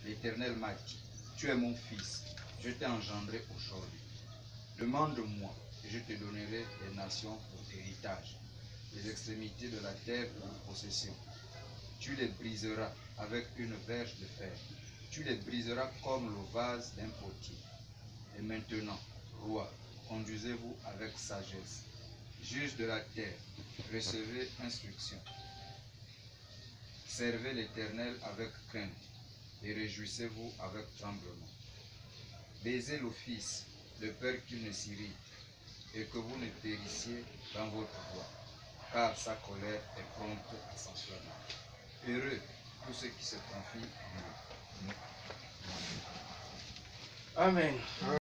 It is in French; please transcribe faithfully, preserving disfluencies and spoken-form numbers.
l'Éternel m'a dit, tu es mon fils, je t'ai engendré aujourd'hui. Demande-moi, et je te donnerai les nations pour héritage, les extrémités de la terre pour possession. Tu les briseras avec une verge de fer. Tu les briseras comme le vase d'un potier. Et maintenant, roi, conduisez-vous avec sagesse. Juge de la terre, recevez instruction. Servez l'Éternel avec crainte et réjouissez-vous avec tremblement. Baisez le Fils, de peur qu'il ne s'irrite et que vous ne périssiez dans votre voie, car sa colère est prompte à s'enflammer. Heureux tous ceux qui se confient en lui. Amen.